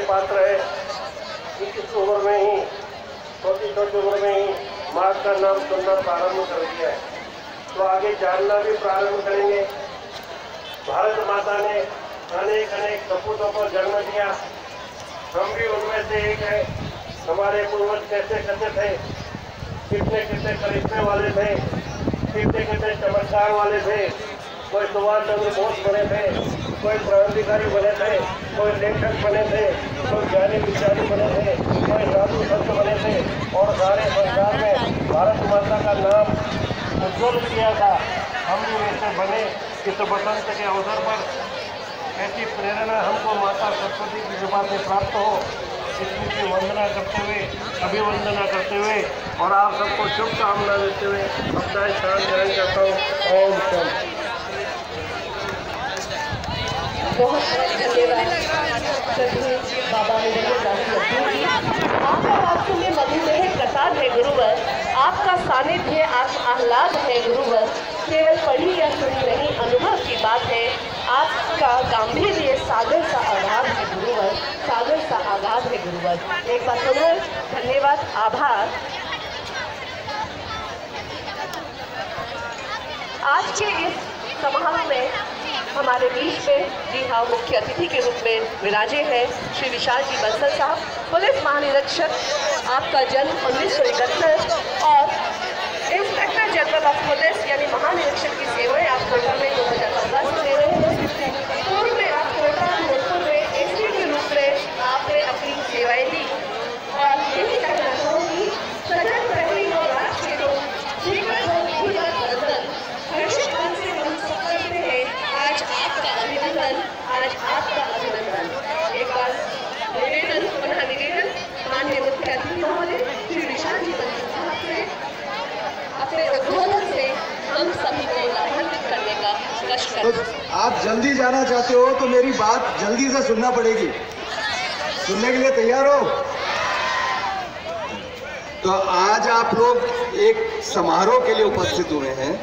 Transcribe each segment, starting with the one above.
पात्र है कि इस उम्र में ही, छोटी छोटी उम्र में ही माँ का नाम सुनना प्रारंभ कर दिया है, तो आगे जानना भी प्रारंभ करेंगे। भारत माता ने अनेक अनेक सपूतों को जन्म दिया, हम भी उनमें से एक है। हमारे पूर्वज कैसे कैसे थे, कितने कितने करिश्मे वाले थे, कितने कितने चमत्कार वाले थे। कोई सुभाष चंद्र बोस बने थे, कोई क्रांतिकारी बने थे, कोई लेखक बने थे, कोई ज्ञानी विज्ञानी बने थे, कोई साधु संत बने थे, और सारे संसार में भारत माता का नाम उज्ज्वल किया था। हम भी वैसे बने। इस बसंत के अवसर पर ऐसी प्रेरणा हमको माता सरस्वती की कृपा से प्राप्त हो, इसकी वंदना करते हुए, अभिवंदना करते हुए और आप सबको शुभकामना देते हुए अपना स्थान ग्रहण करता हूँ। ओम शांति। बहुत धन्यवाद सभी बाबा आपका वास्तव में मधुमेह प्रसाद है गुरुवर, आपका सानिध्य आह्लाद है गुरुवर, केवल पढ़ी या सुनी नहीं अनुभव की बात है। आपका गांधीर्य सागर सा आगाध है गुरुवर, सागर सा आगाध है गुरुवर। एक बार पुनः धन्यवाद, आभार। आज के इस समारोह में हमारे बीच में जी हाँ मुख्य अतिथि के रूप में विराजे हैं श्री विशाल जी बंसल साहब, पुलिस महानिरीक्षक। आपका जन्म 1971 और इंस्पेक्टर जनरल ऑफ पुलिस यानी महानिरीक्षक की सेवाएं आप कोटा में 2015 से ले रहे हैं। पूर्व में आप कोटा जोधपुर में एसपी के रूप में आपने अपनी सेवाएं दी और यही कहना चाहूँगी सजग प्रहरी और राष्ट्र के लोग आज आपका अभिनंदन, आज आपका अभिनंदन। एक बार निवेदन, पुनः निवेदन माननीय मुख्य अतिथि महोदय श्री विशाल जी बंसल साहब से अपने उद्बोधन से हम सभी को लाभान्वित करने का कष्ट करें। तो आप जल्दी जाना चाहते हो तो मेरी बात जल्दी से सुनना पड़ेगी। सुनने के लिए तैयार हो? तो आज आप लोग एक समारोह के लिए उपस्थित हुए हैं।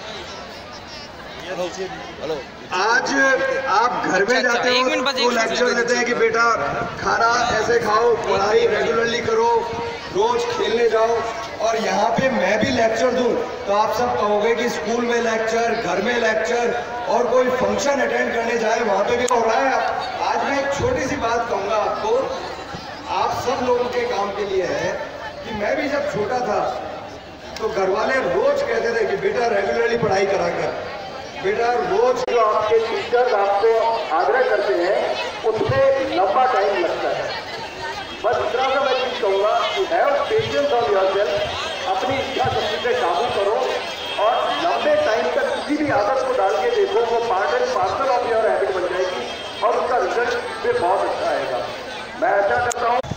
आज आप घर में जाते हो तो लेक्चर देते हैं कि बेटा खाना ऐसे खाओ, पढ़ाई रेगुलरली करो, रोज खेलने जाओ, और यहाँ पे मैं भी लेक्चर दूं तो आप सब कहोगे कि स्कूल में लेक्चर, घर में लेक्चर, और कोई फंक्शन अटेंड करने जाए वहाँ पे भी हो रहा है। आज मैं एक छोटी सी बात कहूँगा आपको, आप सब लोगों के काम के लिए है कि मैं भी जब छोटा था तो घर वाले रोज कहते थे कि बेटा रेगुलरली पढ़ाई करा कर, बेटा रोज। जो आपके टीचर्स आपको आग्रह करते हैं उसमें लंबा टाइम लगता है। बस इतना सा मैं चीज कहूँगा कि हैव पेशेंस ऑन योरसेल्फ, अपनी इच्छा शक्ति पे काबू करो और लंबे टाइम तक किसी भी आदत को डाल के देखो, वो part and parcel of your habit बन जाएगी और उसका रिजल्ट भी बहुत अच्छा आएगा। मैं ऐसा करता हूँ।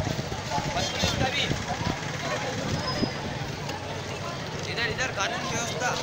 इधर कानून व्यवस्था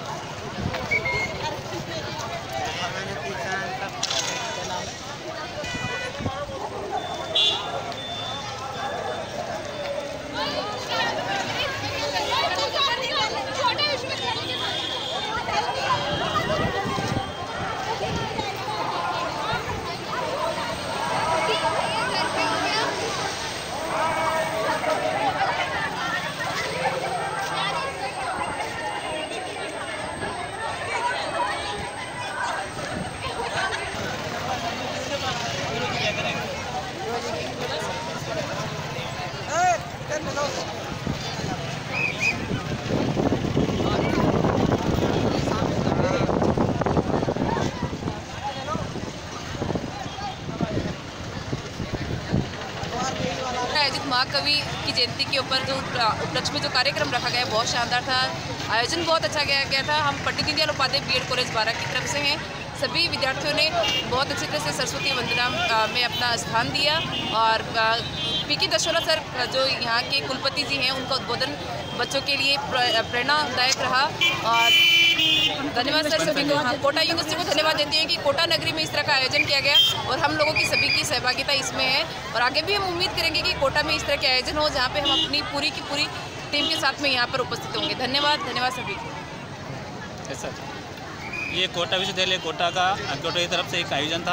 महाकवि की जयंती के ऊपर जो उपलक्ष्य में जो कार्यक्रम रखा गया है बहुत शानदार था। आयोजन बहुत अच्छा गया था। हम पंडित दीनदयाल उपाध्याय बीएड कॉलेज बारा की तरफ से हैं। सभी विद्यार्थियों ने बहुत अच्छी तरह से सरस्वती वंदना में अपना स्थान दिया और पीके दशोरा सर जो यहाँ के कुलपति जी हैं उनका उद्बोधन बच्चों के लिए प्रेरणादायक रहा। और धन्यवाद सर सभी को। कोटा यूनिवर्सिटी को धन्यवाद देते हैं कि कोटा नगरी में इस तरह का आयोजन किया गया और हम लोगों की सभी की सहभागिता इसमें है और आगे भी हम उम्मीद करेंगे कि कोटा में इस तरह के आयोजन हो जहाँ पे हम अपनी पूरी की पूरी टीम के साथ में यहाँ पर उपस्थित होंगे। धन्यवाद सभी को। ये कोटा विश्वविद्यालय कोटा की तरफ से एक आयोजन था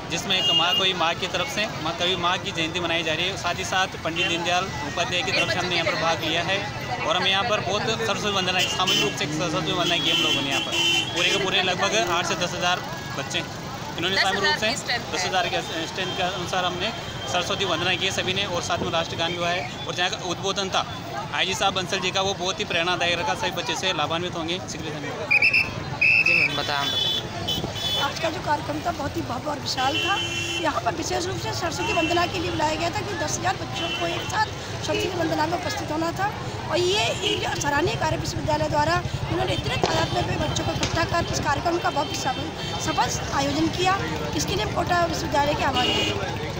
जिसमें एक माँ की तरफ से कभी माँ की जयंती मनाई जा रही है। साथ ही साथ पंडित दीनदयाल उपाध्याय की तरफ से हमने यहाँ पर भाग लिया है और हम यहाँ पर बहुत सरस्वती वंदना सामूहिक रूप से सरस्वती वंदना की हम लोगों ने यहाँ पर पूरे के पूरे लगभग 8 से 10,000 बच्चे इन्होंने सामूहिक रूप से 10,000 के स्ट्रेंथ के अनुसार हमने सरस्वती वंदना की सभी ने और साथ में राष्ट्रगान गाया है। और जहाँ का उद्बोधन था IG साहब बंसल जी का, वो बहुत ही प्रेरणादायक रखा, सभी बच्चे से लाभान्वित होंगे। धन्यवाद जी मैम, बताएं। आज का जो कार्यक्रम था बहुत ही भव्य और विशाल था। यहाँ पर विशेष रूप से सरस्वती वंदना के लिए बुलाया गया था कि 10,000 बच्चों को एक साथ सरस्वती वंदना में उपस्थित होना था। और ये सराहनीय कार्य विश्वविद्यालय द्वारा इन्होंने इतने तादाद में बच्चों को इकट्ठा कर इस कार्यक्रम का बहुत सफल आयोजन किया। इसके लिए कोटा विश्वविद्यालय के आभारी हैं।